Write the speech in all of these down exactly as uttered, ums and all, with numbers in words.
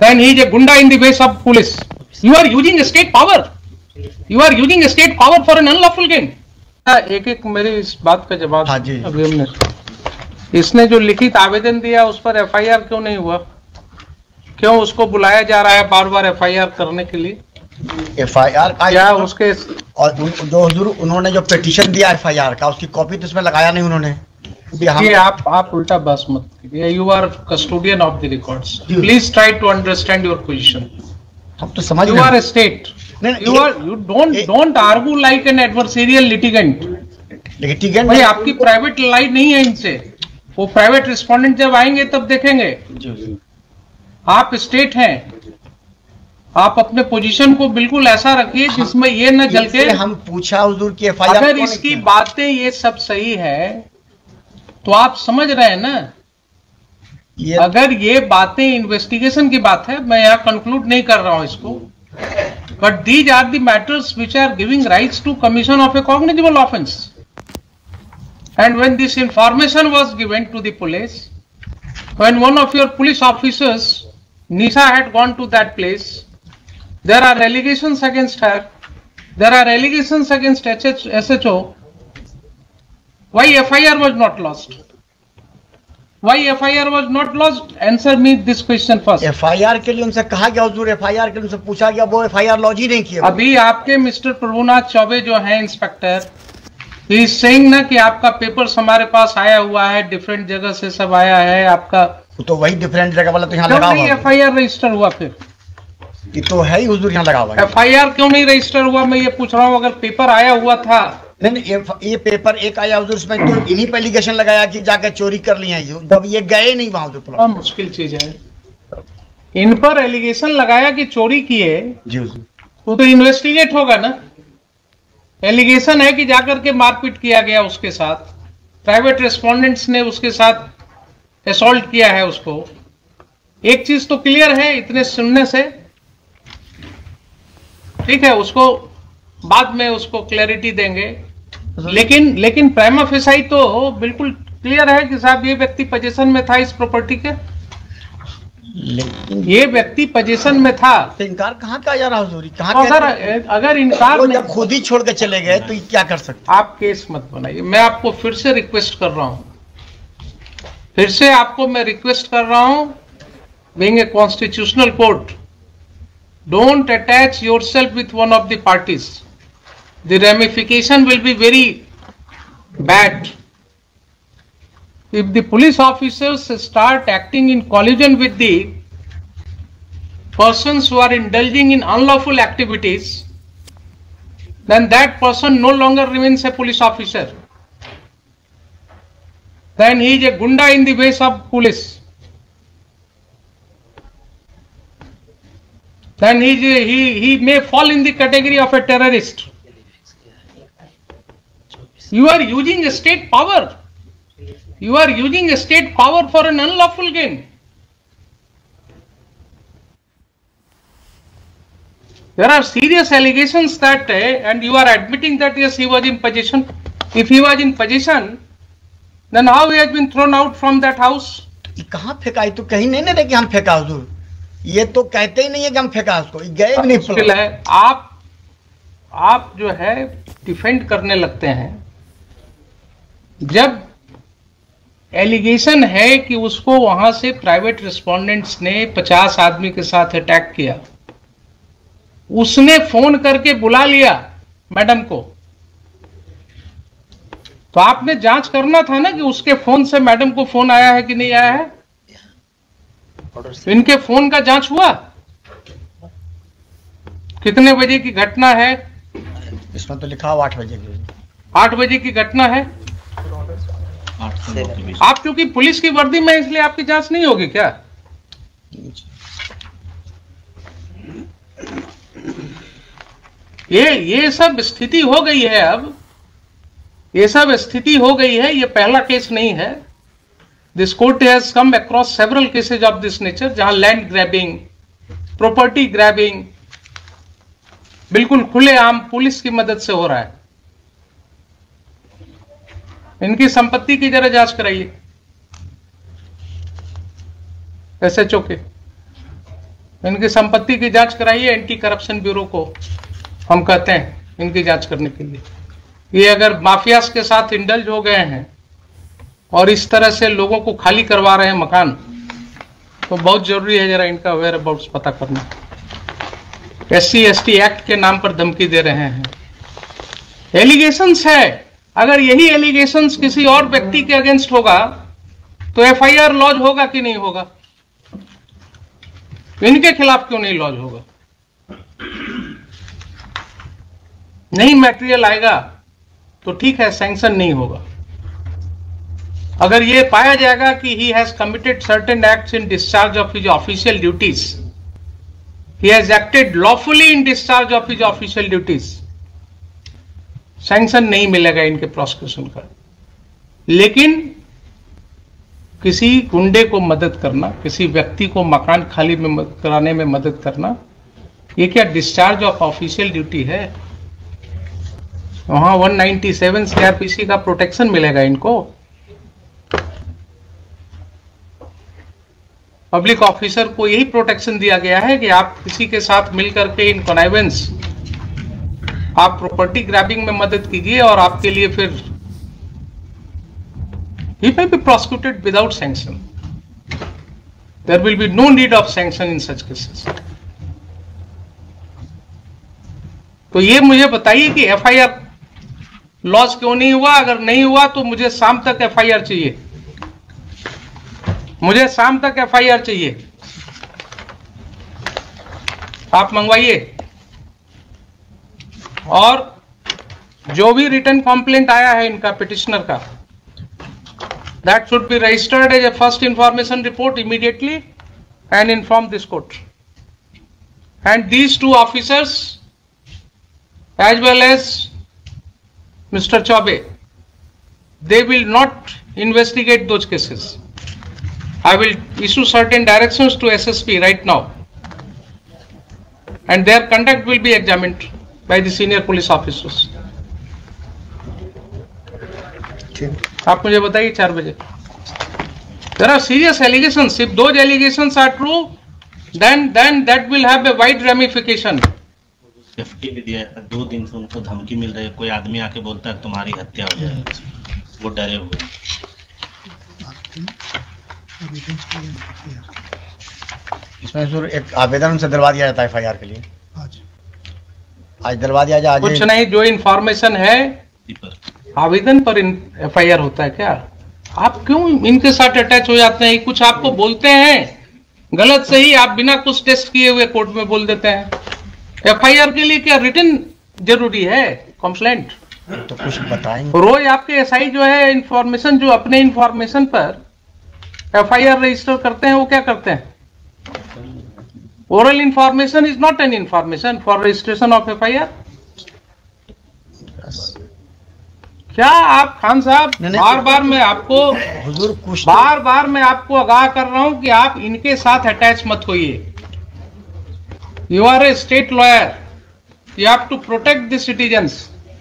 Then he is a gunda in the ways of police. You are using state power. You are using state power for an unlawful gain. एक एक मेरी इस बात का जवाब। हाँ जी। अभी हमने इसने जो लिखित आवेदन दिया उस पर एफ आई आर क्यों नहीं हुआ? क्यों उसको बुलाया जा रहा है बार बार एफ आई आर करने के लिए? एफ आई आर का क्या उसके और जो हुजूर उन्होंने जो पिटीशन दिया एफ आई आर का उसकी कॉपी तो इसमें लगाया नहीं उन्होंने। ये आप आप उल्टा बस मत कीजिए। You are custodian of the records, please try to understand your position. हम तो समझ you are a state, you are you don't don't argue like an adversarial litigant. Litigant भाई आपकी प्राइवेट लाइन नहीं है इनसे, वो प्राइवेट रिस्पोंडेंट जब आएंगे तब देखेंगे। आप स्टेट हैं, आप अपने पोजीशन को बिल्कुल ऐसा रखिए जिसमें ये न जल के। हम पूछा हुजूर की एफ आई आर अगर इसकी बातें ये सब सही है तो आप समझ रहे हैं ना, ये अगर ये बातें इन्वेस्टिगेशन की बात है, मैं यहाँ कंक्लूड नहीं कर रहा हूं इसको, but these are the matters which are giving rights to commission of a cognizable offence. And when this information was given to the police, when one of your police officers Nisha had gone to that place, there are allegations against her, there are allegations against S H O. Why F I R was not lodged? Why F I R was not lodged? Answer me this question first. F I R के लिए उनसे कहा गया हुजूर, F I R के लिए उनसे पूछा गया, वो एफ आई आर लॉन्च ही नहीं किया। अभी आपके मिस्टर प्रभुनाथ चौबे जो हैं इंस्पेक्टर, ही इज सेइंग ना कि आपका पेपर्स हमारे पास आया हुआ है, डिफरेंट जगह से सब आया है आपका, तो वही डिफरेंट जगह वाला तो यहाँ लगा हुआ है। एफ आई आर रजिस्टर हुआ? फिर ये तो है ही हुजूर यहाँ लगा हुआ है। एफ आई आर क्यों नहीं रजिस्टर हुआ? मैं ये पूछ रहा हूँ। अगर पेपर आया हुआ था। नहीं नहीं, ये, ये पेपर एक आया हुजूर, इसमें तो इन्हीं पर एलिगेशन लगाया कि जाकर चोरी कर लिया है, जब ये गए नहीं वहां हुजूर। बहुत मुश्किल चीज है, इन पर एलिगेशन लगाया कि चोरी किए जी हुजूर, वो तो इन्वेस्टिगेट होगा ना। एलिगेशन है कि जाकर के मारपीट किया गया उसके साथ, प्राइवेट रेस्पोंडेंट्स ने उसके साथ असॉल्ट किया है उसको। एक चीज तो क्लियर है इतने सुनने से, ठीक है, उसको बाद में उसको क्लैरिटी देंगे, लेकिन लेकिन प्राइमा फेसाई तो बिल्कुल क्लियर है कि साहब ये व्यक्ति पोजीशन में था इस प्रॉपर्टी के, लेकिन ये व्यक्ति पोजीशन में था। तो इनकार कहाँ का जा रहा हुजूर? कहाँ अगर अगर इनकार वो जब खुद ही छोड़ के चले गए तो ये क्या कर सकते? आप केस मत बनाइए। मैं आपको फिर से रिक्वेस्ट कर रहा हूं, फिर से आपको मैं रिक्वेस्ट कर रहा हूं, being a constitutional court, don't attach yourself with one of the parties, the ramification will be very bad. If the police officers start acting in collusion with the persons who are indulging in unlawful activities, then that person no longer remains a police officer. Then he is a gunda in the ways of police. Then he, he, he may fall in the category of a terrorist. You are using state power. You are using state power for an unlawful gain. There are serious allegations that, uh, and you are admitting that yes, he was in possession. If he was in possession, then how he has been thrown out from that house? कहाँ फेंका? तो कहीं नहीं ना कि हम फेंका हुजूर, ये तो कहते ही नहीं है कि हम फेंका उसको, गए भी नहीं। मुश्किल है। आप आप जो है डिफेंड करने लगते हैं, जब एलिगेशन है कि उसको वहां से प्राइवेट रिस्पोंडेंट्स ने पचास आदमी के साथ अटैक किया, उसने फोन करके बुला लिया मैडम को, तो आपने जांच करना था ना कि उसके फोन से मैडम को फोन आया है कि नहीं आया है। इनके फोन का जांच हुआ? कितने बजे की घटना है? इसमें तो लिखा हुआ आठ बजे की। आठ बजे की घटना है। आप क्योंकि पुलिस की वर्दी में, इसलिए आपकी जांच नहीं होगी क्या? ये ये सब स्थिति हो गई है, अब ये सब स्थिति हो गई है। ये पहला केस नहीं है। This court has come across several cases of this nature, जहां लैंड ग्रैबिंग, प्रॉपर्टी ग्रैबिंग बिल्कुल खुलेआम पुलिस की मदद से हो रहा है। इनकी संपत्ति की जरा जांच कराइए एस एच ओ के। इनकी संपत्ति की जांच कराइए, एंटी करप्शन ब्यूरो को हम कहते हैं इनकी जांच करने के लिए। ये अगर माफियाज के साथ इंडल्ज हो गए हैं और इस तरह से लोगों को खाली करवा रहे हैं मकान, तो बहुत जरूरी है जरा इनका वेयर अबाउट्स पता करना। S C S T act के नाम पर धमकी दे रहे हैं। एलिगेशंस है, अगर यही एलिगेशंस किसी और व्यक्ति के अगेंस्ट होगा तो एफ आई आर लॉन्च होगा कि नहीं होगा? इनके खिलाफ क्यों नहीं लॉन्च होगा? नहीं मैटेरियल आएगा तो ठीक है, सैंक्शन नहीं होगा। अगर ये पाया जाएगा कि he has committed certain acts in discharge of his official duties, he has acted lawfully in discharge of his official duties, sanction नहीं मिलेगा इनके प्रोसिक्यूशन का। लेकिन किसी गुंडे को मदद करना, किसी व्यक्ति को मकान खाली में मदद कराने में मदद करना, ये क्या डिस्चार्ज ऑफ ऑफिशियल ड्यूटी है? वहां one ninety seven C R P C का प्रोटेक्शन मिलेगा इनको। पब्लिक ऑफिसर को यही प्रोटेक्शन दिया गया है कि आप किसी के साथ मिलकर के इन कॉनाइवेंस, आप प्रॉपर्टी ग्रैबिंग में मदद कीजिए और आपके लिए फिर he may be prosecuted without sanction. There will be no need of sanction in such cases. तो ये मुझे बताइए कि एफ आई आर लॉन्च क्यों नहीं हुआ? अगर नहीं हुआ तो मुझे शाम तक एफ आई आर चाहिए, मुझे शाम तक एफ आई आर चाहिए। आप मंगवाइए। और जो भी रिटर्न कंप्लेंट आया है इनका पिटिशनर का, that should be registered as a first information report immediately and inform this court. And these two officers as well as Mister Chaube, they will not investigate those cases. I will issue certain directions to S S P right now, and their conduct will be examined by the senior police officers. आप मुझे बताइए चार बजे। There are serious allegations. If those allegations are true, then then that will have a wide ramification. Safety भी दिया है, दो दिन से उनको धमकी मिल रही है। कोई आदमी आके बोलता है तुम्हारी हत्या हो जाएगी, वो डरे हुए। इसमें सर एक आवेदन उनसे दिलवा दिया जाता है एफ आई आर के लिए। आज आज दिलवा दिया जाए। कुछ नहीं, जो इंफॉर्मेशन है आवेदन पर एफ आई आर होता है क्या? आप क्यों इनके साथ अटैच हो जाते हैं? कुछ आपको बोलते हैं गलत सही, आप बिना कुछ टेस्ट किए हुए कोर्ट में बोल देते हैं। एफ आई आर के लिए क्या रिटन जरूरी है? कंप्लेंट तो कुछ बताएंगे। रोज आपके एस आई जो है इंफॉर्मेशन, जो अपने इंफॉर्मेशन पर एफ आई आर रजिस्टर करते हैं, वो क्या करते हैं? Oral information is not an information for registration of F I R. क्या आप खान साहब, बार बार मैं आपको हुजूर कुछ बार बार मैं आपको आगाह कर रहा हूं कि आप इनके साथ अटैच मत होइए। You are a state lawyer, you have to protect the citizens.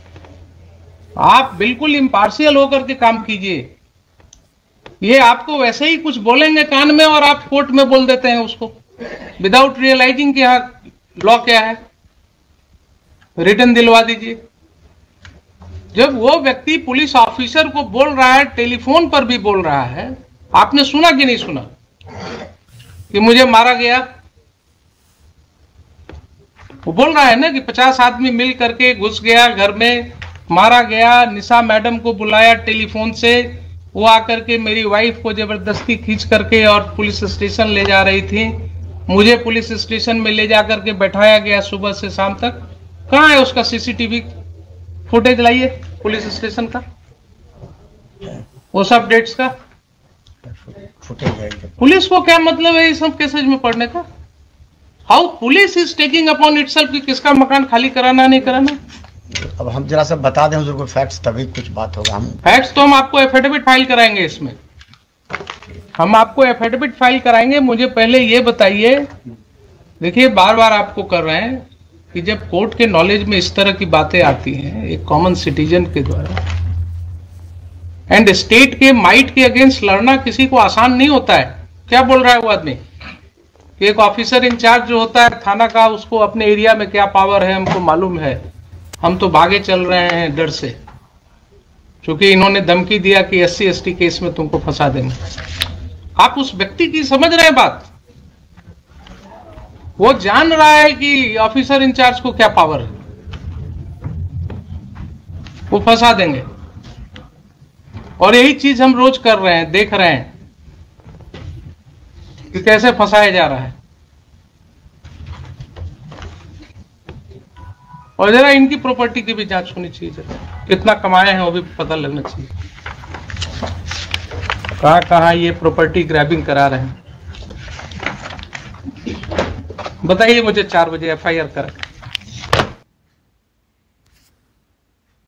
आप बिल्कुल इम्पार्शियल होकर के काम कीजिए। ये आपको वैसे ही कुछ बोलेंगे कान में और आप कोर्ट में बोल देते हैं उसको, विदाउट रियलाइजिंग कि यहाँ लॉ क्या है। रिटर्न दिलवा दीजिए। जब वो व्यक्ति पुलिस ऑफिसर को बोल रहा है, टेलीफोन पर भी बोल रहा है, आपने सुना कि नहीं सुना कि मुझे मारा गया? वो बोल रहा है ना कि पचास आदमी मिल करके घुस गया घर में, मारा गया। निशा मैडम को बुलाया टेलीफोन से, वो आकर के मेरी वाइफ को जबरदस्ती खींच करके और पुलिस स्टेशन ले जा रही थी। मुझे पुलिस स्टेशन में ले जा करके बैठाया गया सुबह से शाम तक। कहाँ है उसका सीसीटीवी फुटेज? लाइए पुलिस स्टेशन का, वो सब डेट्स का फुटेज। पुलिस को क्या मतलब है इस सब केसेज में पढ़ने का? How police is taking upon itself कि किसका मकान खाली कराना नहीं कराना। अब हम जरा सा बता दें हुजूर को फैक्ट्स, तभी कुछ बात होगा। हम फैक्ट्स तो हम आपको एफिडेविट फाइल कराएंगे, इसमें हम आपको एफिडेविट फाइल कराएंगे। मुझे पहले ये बताइए, देखिए बार बार आपको कर रहे हैं कि जब कोर्ट के नॉलेज में इस तरह की बातें आती हैं एक कॉमन सिटीजन के द्वारा, एंड स्टेट के माइट के अगेंस्ट लड़ना किसी को आसान नहीं होता है। क्या बोल रहा है वो आदमी? कि एक ऑफिसर इंचार्ज जो होता है थाना का, उसको अपने एरिया में क्या पावर है हमको मालूम है, हम तो भागे चल रहे हैं डर से, क्योंकि इन्होंने धमकी दिया कि S C S T case में तुमको फंसा देंगे। आप उस व्यक्ति की समझ रहे हैं बात? वो जान रहा है कि ऑफिसर इंचार्ज को क्या पावर है, वो फंसा देंगे। और यही चीज हम रोज कर रहे हैं, देख रहे हैं कि कैसे फंसाया जा रहा है। और जरा इनकी प्रॉपर्टी की भी जांच होनी चाहिए, जरा कितना कमाए हैं वो भी पता लगना चाहिए, कहां कहां ये प्रॉपर्टी ग्रैबिंग करा रहे हैं। बताइए मुझे, चार बजे एफ आई आर करा।